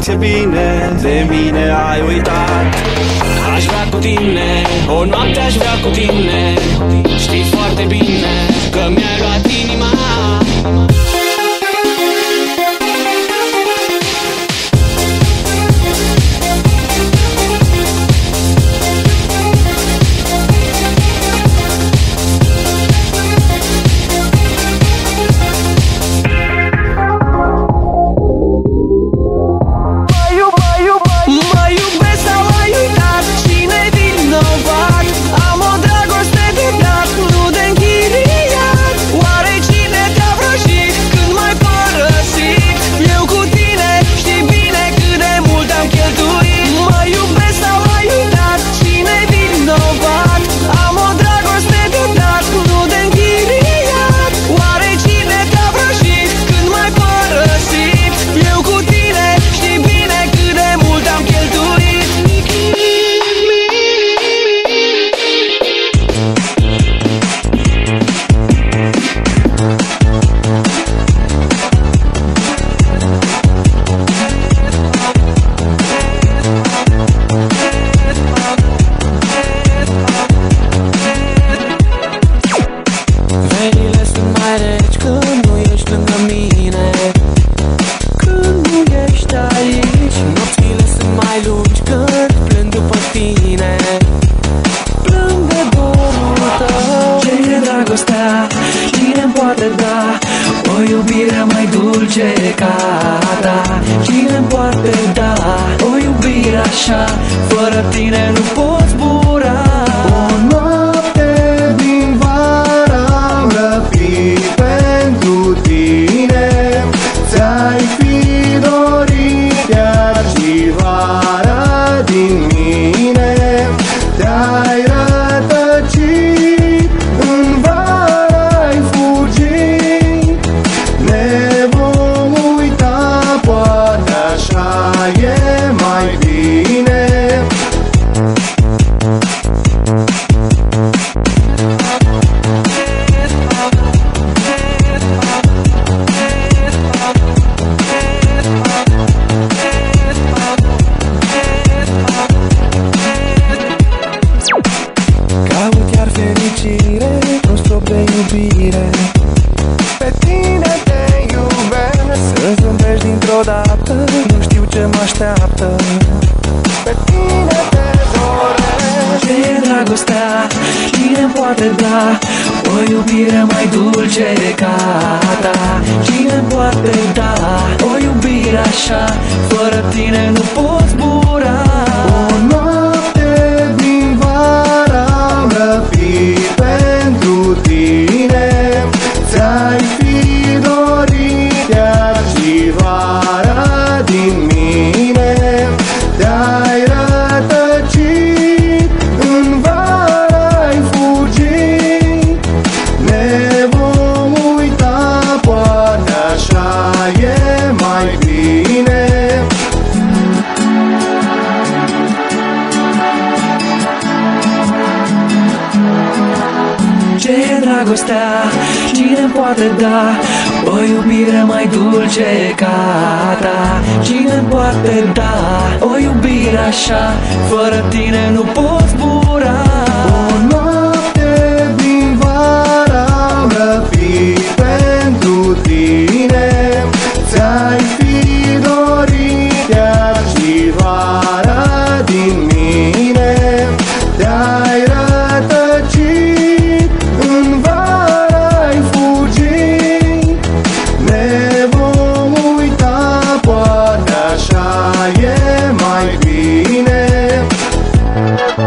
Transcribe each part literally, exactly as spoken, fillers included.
ce bine de mine ai uitat. Aș vrea cu tine, o noapte aș vrea cu tine. Știi foarte bine că mi-ai luat inima. Cine poate da o iubire mai dulce ca ta? Cine poate da o iubire așa? Fără tine nu pot zbura. O noapte din vară am răpit pentru tine. Ți-ai fi dorit chiar și vara din mine. Te-ai rătăcit în vară-ai fugit. Ne vom uita, poate așa e mai bine.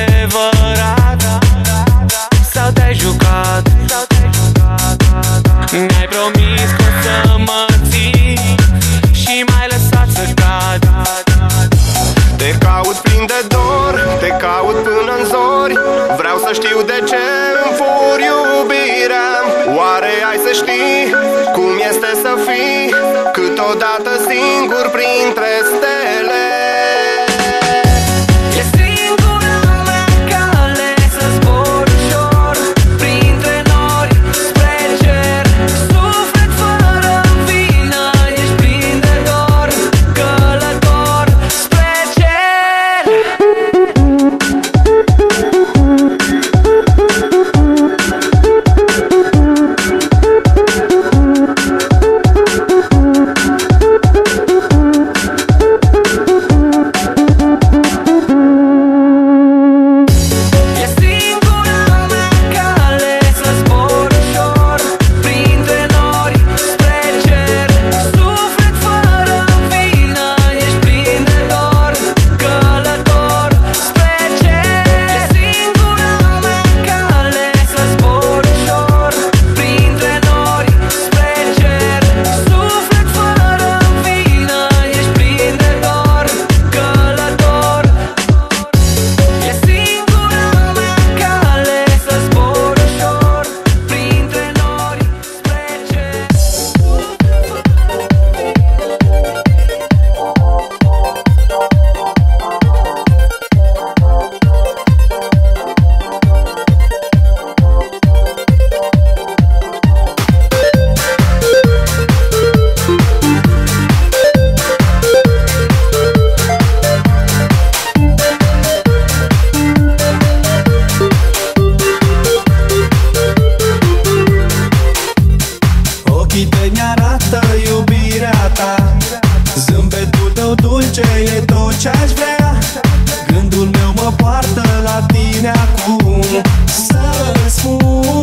adevărat sau te-ai jucat? Mi-ai promis că o să mă ții și m-ai lăsat să cad. Te caut plin de dor, te caut până în zori. Vreau să știu de ce îmi furi iubirea. Oare ai să știi cum este să fii câteodată singur printre stele? Zâmbetul tău dulce e tot ce-aș vrea. Gândul meu mă poartă la tine acum să-ți spun.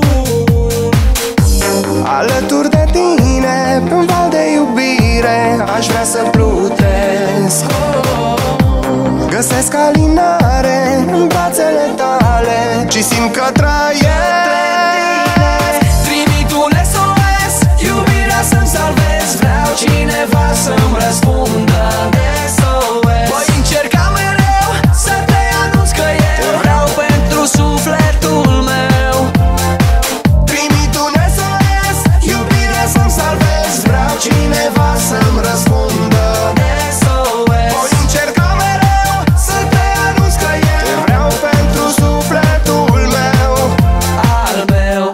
Alături de tine, pe-un val de iubire, aș vrea să plutesc. Găsesc alinare în brațele tale și simt că trăiesc. Trimit un S O S, iubirea să-mi salvez. Vreau cineva să-mi răspundă. S O S. Voi încerca mereu să te anunț că eu te vreau pentru sufletul meu. Trimit un S O S, iubirea să-mi salvez. Vreau cineva să-mi răspundă. S O S. Voi încerca mereu să te anunț că eu te vreau pentru sufletul meu. Al meu.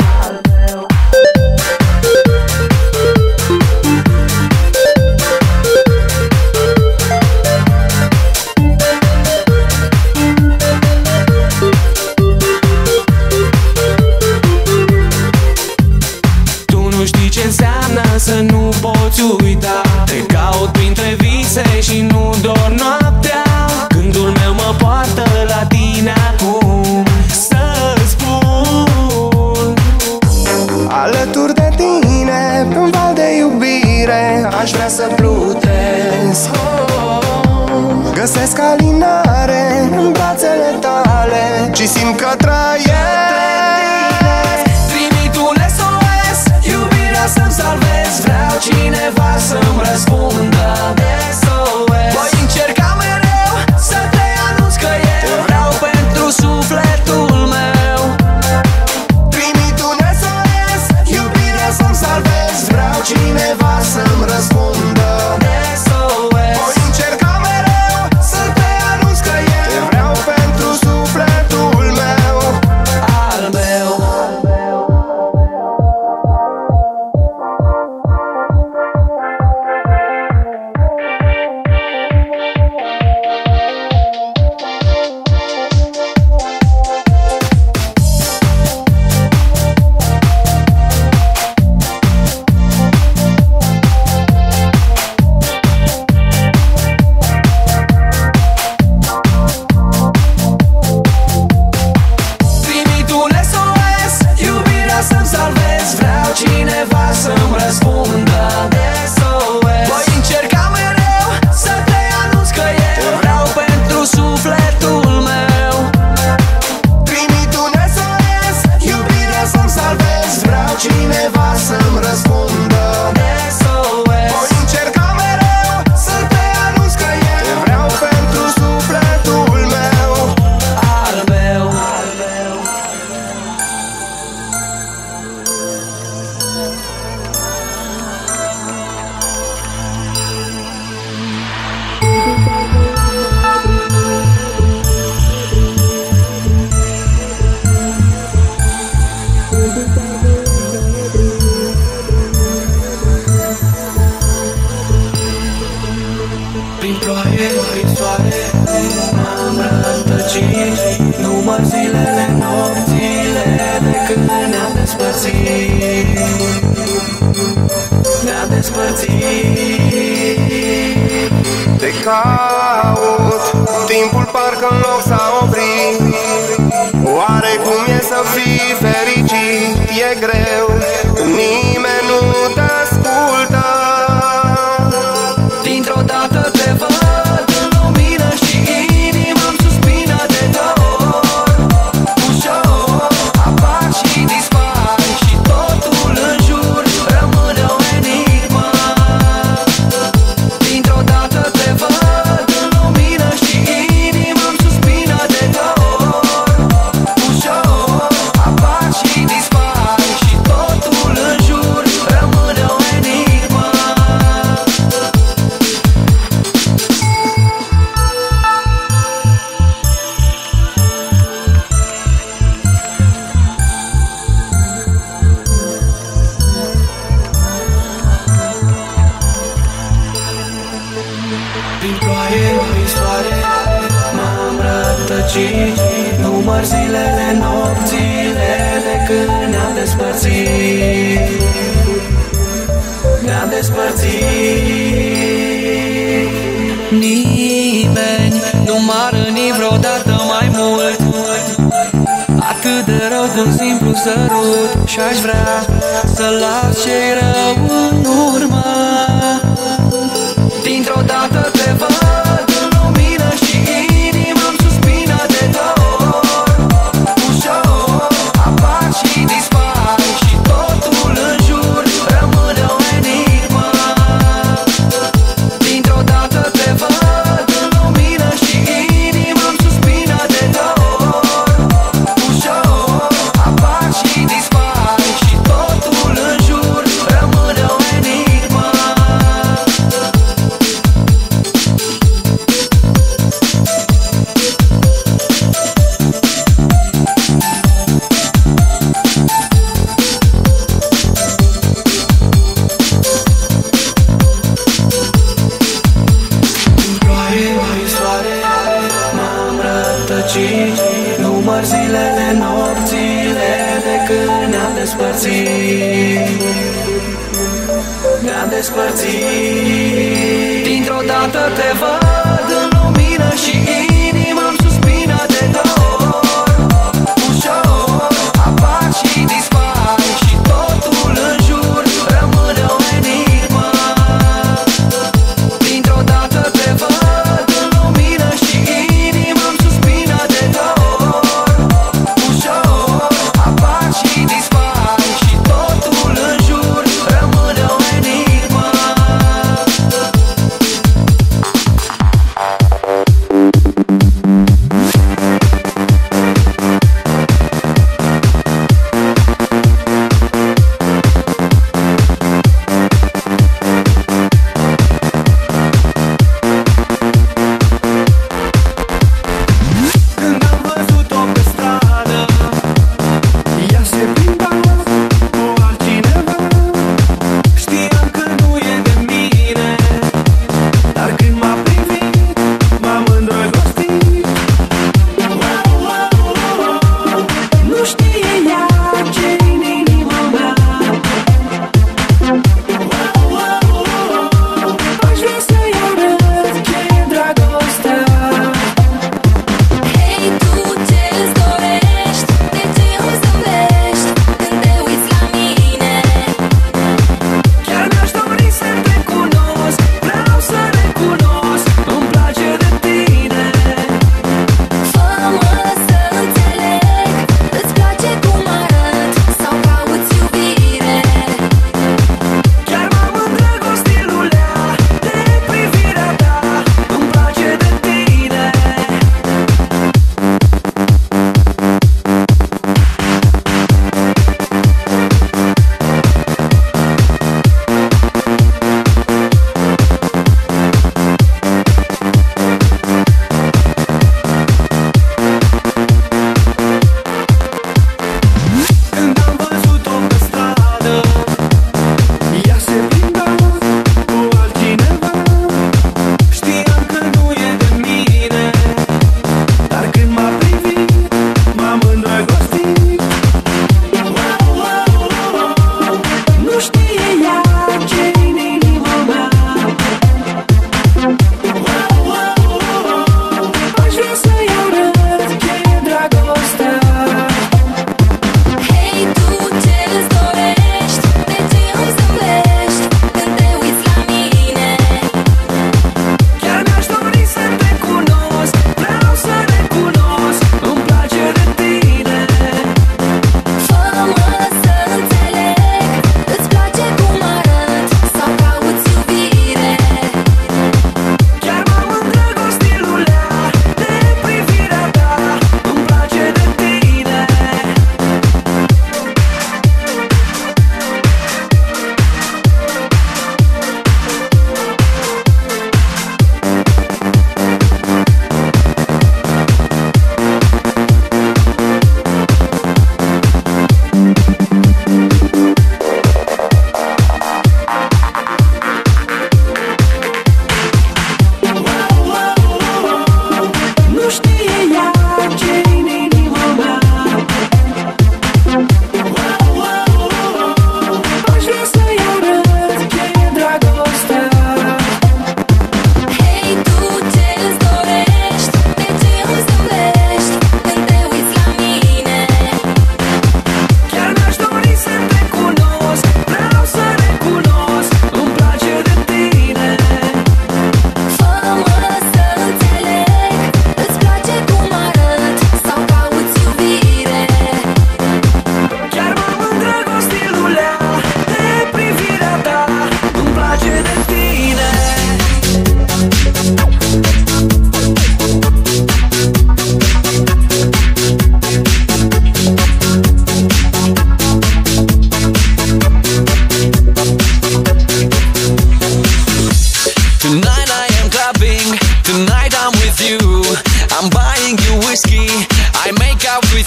Tu nu știi ce înseamnă să nu poți uita. Te caut printre vise și nu dor noaptea. Gândul meu mă poartă la tine acum să-ți spun. Alături de tine, pe-un val de iubire, aș vrea să plutesc. Găsesc alinare în brațele tale și simt că trăiesc. Trimit un S O S, iubirea să-mi salvez. Vreau cineva să-mi răspundă. S O S. Voi încerca mereu să te anunț că eu te vreau pentru sufletul meu. Trimit un S O S, iubirea să-mi salvez. Vreau cineva să-mi răspundă. S O S. Voi încerca mereu să te anunț că eu te vreau pentru sufletul meu. caut. Timpul parcă în loc s-a oprit. Oare cum e să fii fericit? E greu, nimeni nu te ascultă. Dintr-o dată te văd în lumină și inima-mi suspină de dor. Ușor apar și dispari și totul în jur rămâne o enigmă. Dintr-o dată te văd în lumină și inima-mi suspină de dor. Ușor apar și dispari și totul în jur rămâne o enigmă. Prin ploaie, prin soare, m-am rătăcit. Număr zilele, nopțile de când ne-am despărțit. Ne-am despărțit. Nimeni nu m-a rănit vreodată mai mult, atât de rău de un simplu sărut. Și-aș vrea să las ce-i rău în urmă. Dintr-o dată te văd în lumină și inima-mi suspină de dor. Ușor apar și dispar și totul în jur rămâne o enigmă. Dintr-o dată te văd în lumină și inima-mi suspină de dor. Ușor apar și dispar și totul în jur rămâne o enigmă. Număr zilele, nopțile de când ne-am despărțit. Ne-am despărțit. Dintr-o dată te văd în lumină și inima-mi suspină de dor. Ușor apar și dispar și totul în jur rămâne o enigmă. Dintr-o dată te văd în lumină și inima-mi suspină de dor. Ușor apar și dispar și totul în jur rămâne o enigmă.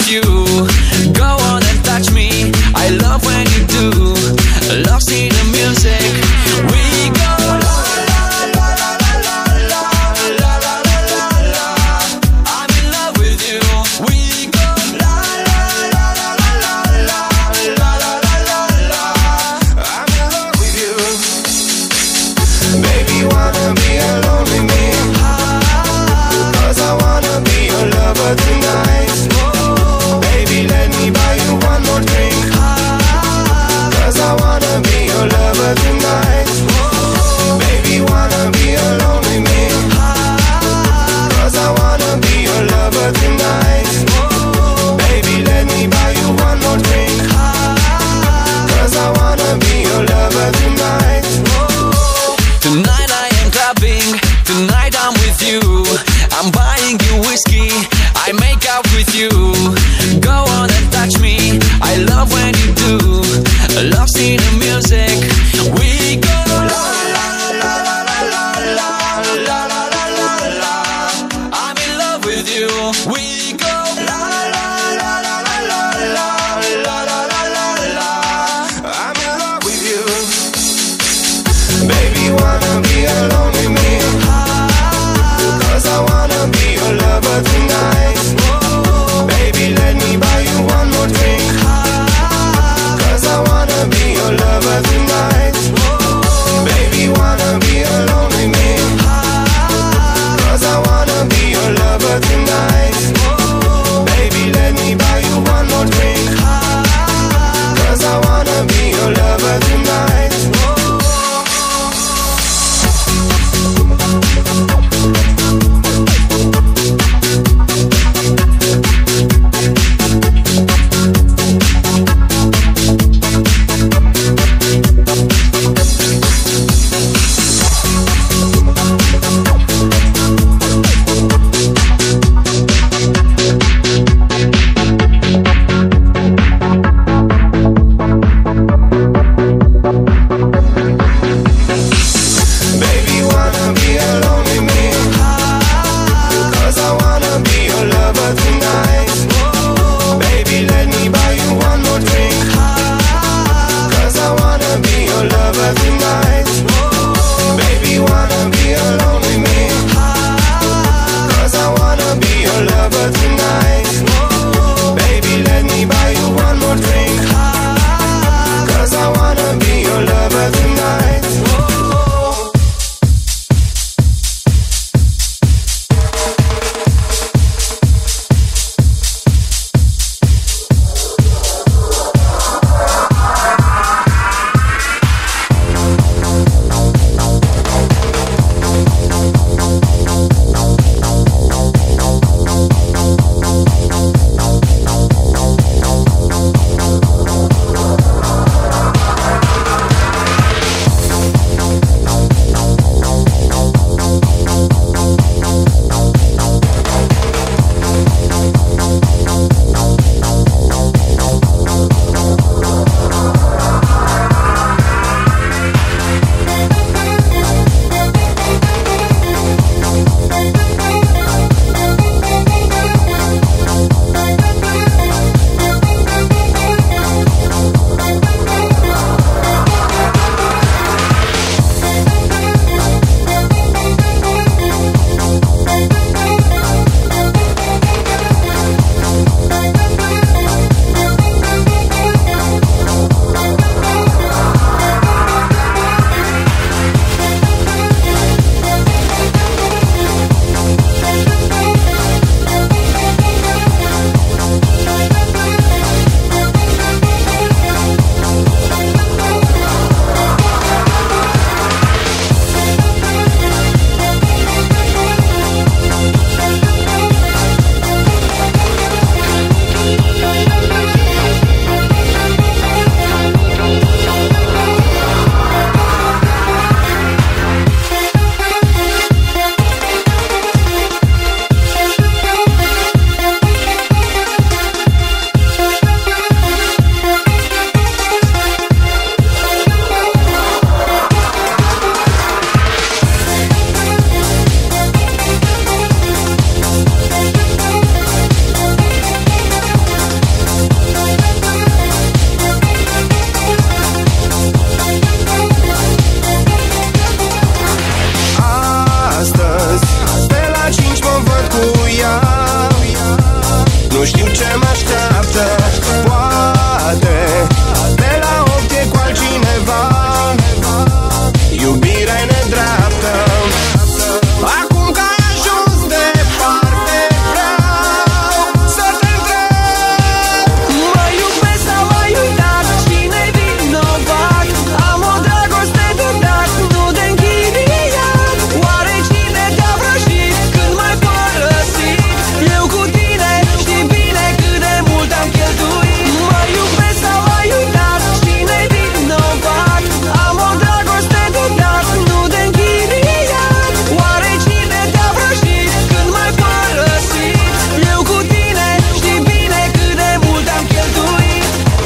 with you. Go on and touch me, I love when you do. Lost in the music, we go la la la la la la la la la la. I'm in love with you. We go la la la la la la la la la la. I'm in love with you. Baby, wanna be alone with me? Cause I wanna be your lover tonight. Baby, let me buy you one more drink. Cause I wanna be your lover tonight. Baby, wanna be alone with me? Cause I wanna be your lover tonight. Baby, let me buy you one more drink. Cause I wanna be your lover tonight. Tonight I am clubbing, tonight I'm with you. I'm buying you whiskey, I make out with you. Go on and touch me, I love when you do. Lost in the music, we go la la la la la la la la la la. I'm in love with you. We go la la la la la la la la la la la. I'm in love with you. Baby, wanna be alone with me? Cause I wanna be your lover tonight. Baby, let me buy you one more drink. Cause I wanna be your lover tonight. știu ce mă așteaptă. Poate pe la ochi e cu altcineva, iubirea e nedreaptă. Acum că ai ajuns departe, vreau să te întreb: mă iubesc sau ai uitat? Cine-i vinovat? Am o dragoste de dat, nu de închiriat. Oare cine te-a vrăjit când m-ai părăsit? Eu cu tine știi bine cât de mult am cheltuit. Mă iubesc sau ai uitat? Cine-i vinovat? Am o dragoste de dat, nu de închiriat. Oare cine te-a vrăjit când m-ai părăsit? Eu cu tine știi bine cât de mult am cheltuit.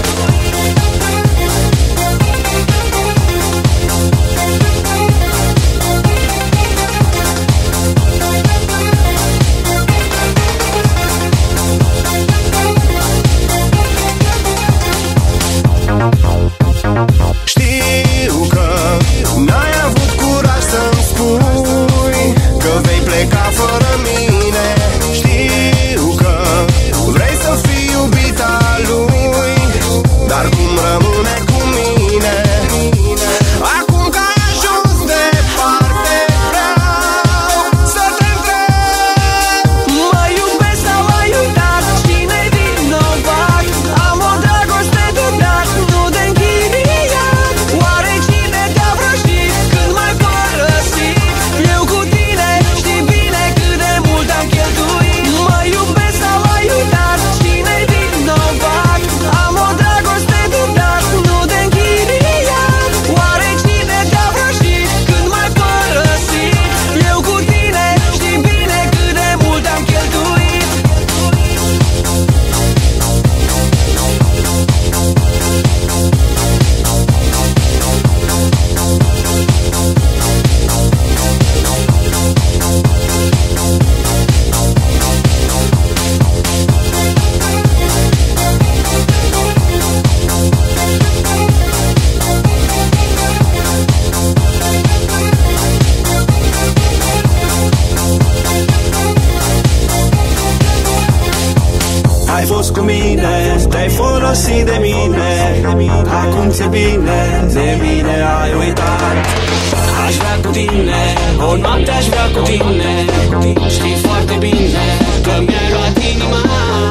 Știu că n-ai avut curaj să-mi spui că vei pleca fără mine. Știu că vrei să fii iubita lui, dar cum rămâne cu mine? Acum că ai ajuns departe, vreau să te întreb: Mă iubesc sau ai uitat? Cine-i vinovat? Am o dragoste de dat, nu de închiriat. Oare cine te-a vrăjit când m-ai părăsit? Eu cu tine știi bine cât de mult am cheltuit. Mă iubesc sau ai uitat? Cine-i vinovat? Am o dragoste de dat, nu de închiriat. Oare cine te-a vrăjit când m-ai părăsit? Eu cu tine știi bine cât de mult am cheltuit. Ai fost cu mine, te-ai folosit de mine, acum ți-e bine, de mine ai uitat. Aș vrea cu tine, o noapte aș vrea cu tine, știi foarte bine că mi-ai luat inima.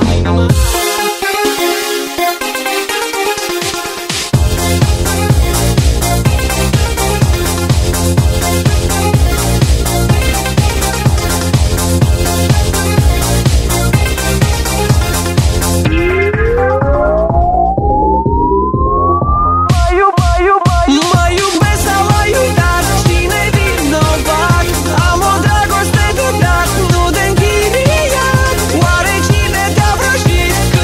Mă iubesc sau ai uitat? Cine-i vinovat? Am o dragoste de dat, nu de închiriat. Oare cine te-a vrăjit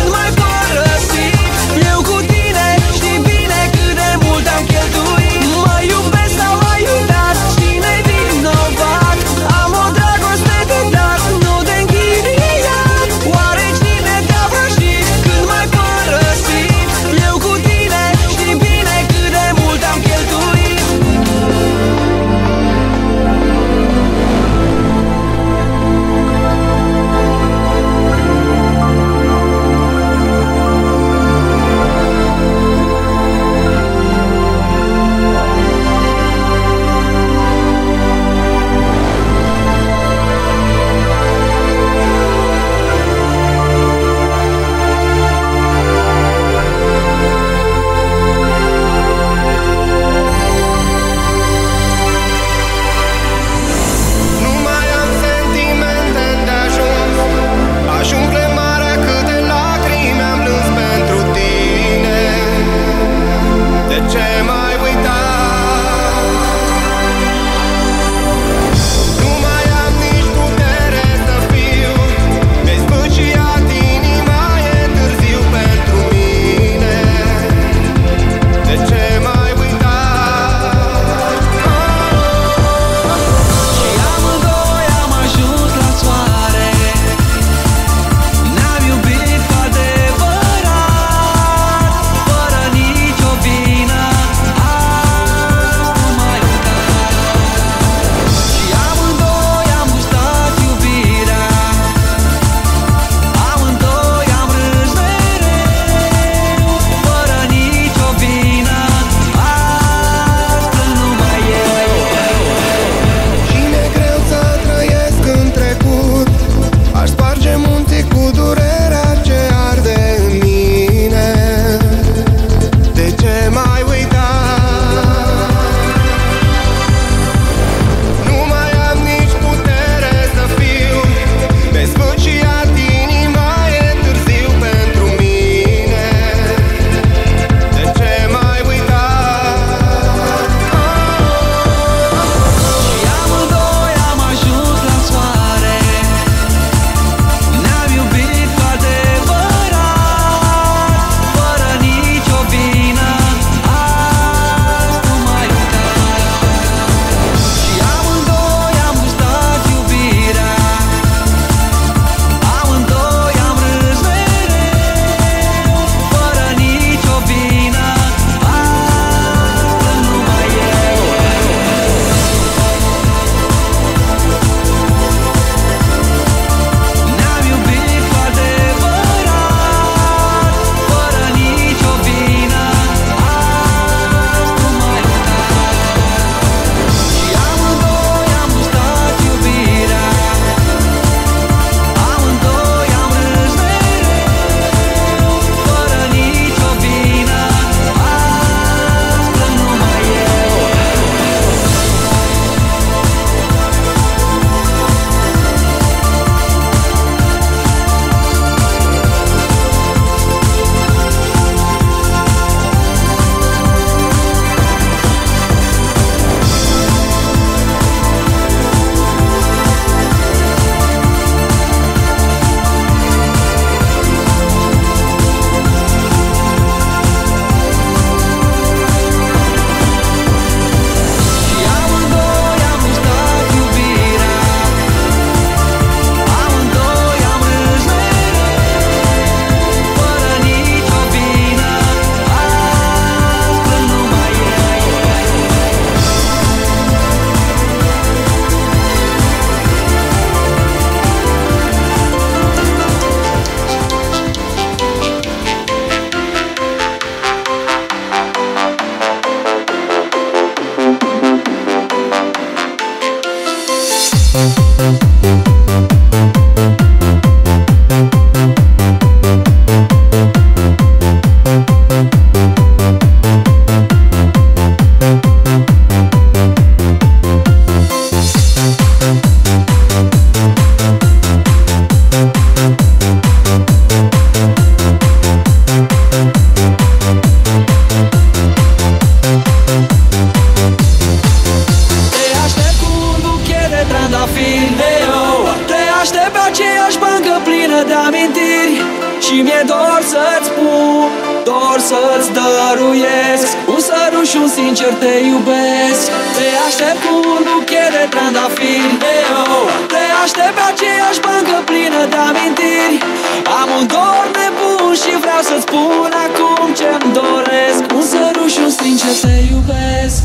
dor să-ți spun, dor să-ți dăruiesc un sărut și un sincer te iubesc. Te aștept cu un buchet de trandafiri, te aștept pe aceeași bancă plină de amintiri. Am un dor nebun și vreau să-ți spun acum ce-mi doresc, un sărut și un sincer te iubesc.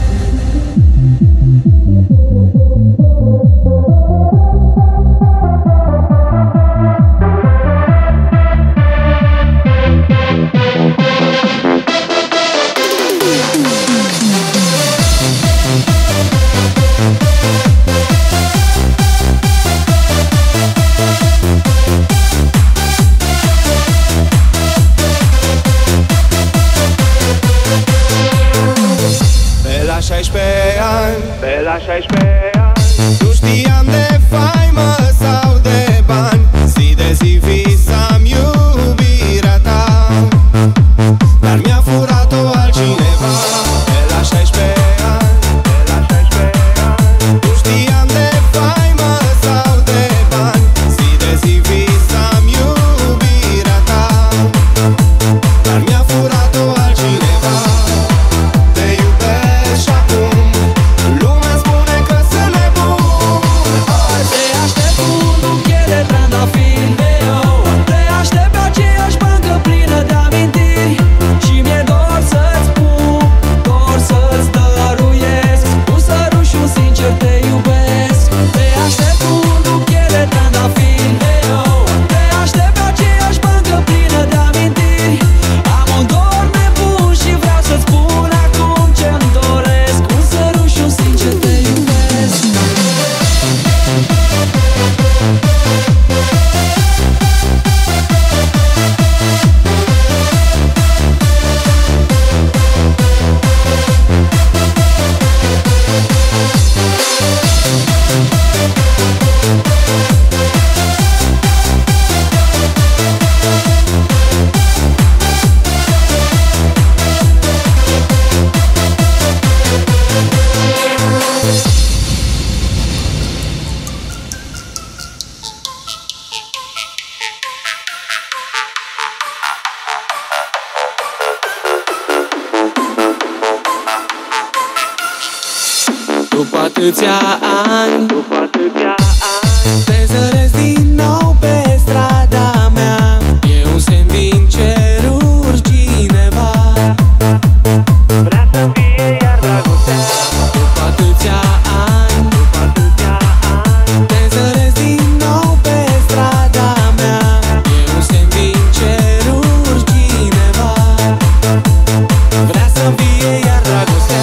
șaisprezece ani, pe la șaisprezece ani, nu știam de faimă sau de bani. Zi de zi visam iubirea ta, dar mi-a furat-o altcineva. Pe la șaisprezece ani, pe la șaisprezece ani, nu știam de faimă sau de bani. Zi de zi visam iubirea ta, dar mi-a furat-o altcineva. După atâția ani, după atâția ani, te zăresc din nou pe strada mea. E un semn din ceruri cineva vrea să fie iar dragostea. După atâția ani, după atâția ani, te zăresc din nou pe strada mea. E un semn din ceruri cineva vrea să fie iar dragostea.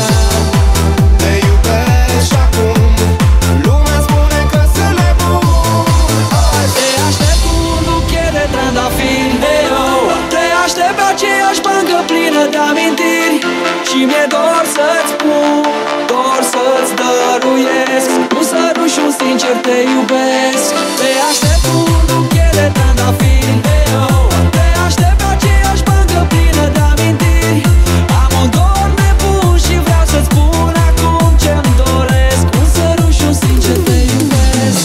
De amintiri și mi-e dor să-ți spun, dor să-ți dăruiesc un sărut și un sincer te iubesc. Te aștept cu un buchet de trandafiri, te aștept pe aceeași bancă plină de amintiri. Am un dor nebun și vreau să-ți spun acum ce-mi doresc, un sărut și un sincer te iubesc.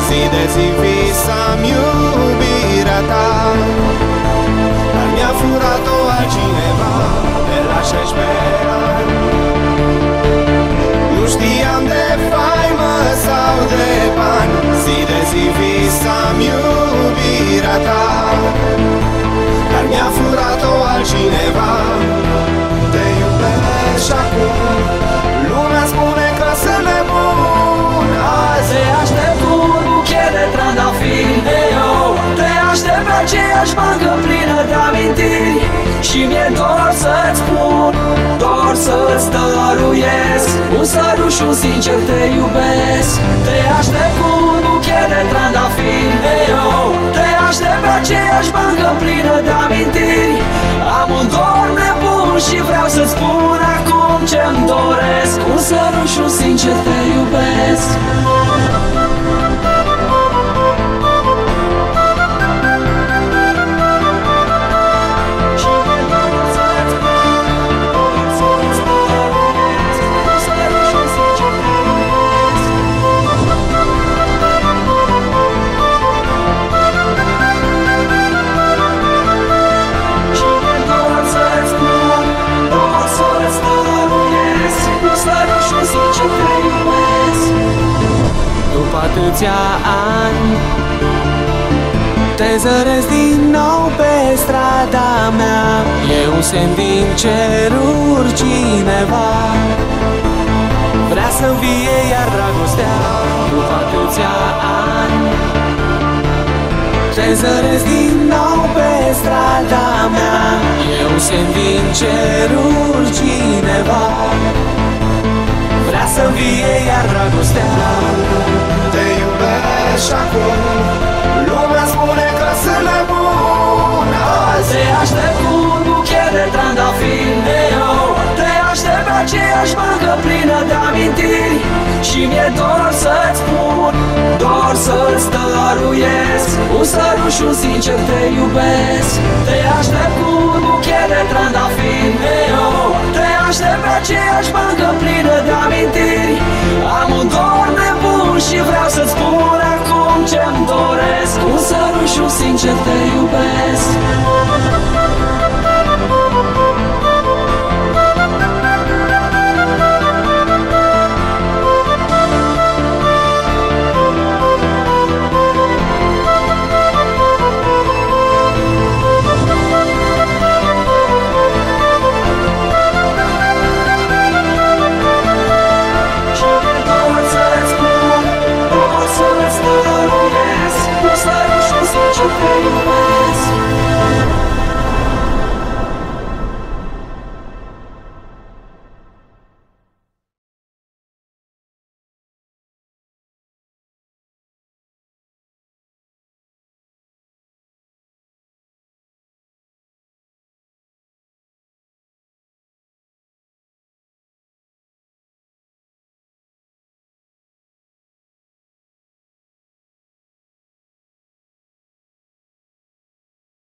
zi de zi visam iubirea ta, dar mi-a furat-o altcineva de la șaisprezece ani. Nu știam de faimă sau de bani, zi de zi visam iubirea ta, dar mi-a furat-o altcineva. Te iubesc și acum lumea spune că sunt nebun. Azi te aștept cu un buchet de trandafiri, eu te aștept pe aceeași bancă plină de amintiri, și mi-e dor să-ți spun, dor să-ți dăruiesc un sărut și un sincer te iubesc. Te aștept cu un buchet de trandafiri, eu te aștept pe aceeași bancă plină de amintiri. Am un dor nebun și vreau să-ți spun acum ce-mi doresc, un sărut și un sincer te iubesc. După atâția ani te zăresc din nou pe strada mea. E un semn din ceruri, cineva vrea să învie iar dragostea. După atâția ani te zăresc din nou pe strada mea. E un semn din ceruri, cineva vrea să învie iar dragostea. te iubesc și acum lumea spune că sunt nebun. Azi te aștept cu un buchet de trandafiri, eu te aștept pe aceeași bancă plină de amintiri, și mi-e dor să-ți spun, dor să-ți dăruiesc un sărut și un sincer te iubesc. Te aștept cu un buchet de trandafiri, eu te aștept pe aceeași bancă plină de amintiri. Am un dor nebun și vreau să-ți spun acum ce-mi doresc, un sărut și un sincer te iubesc.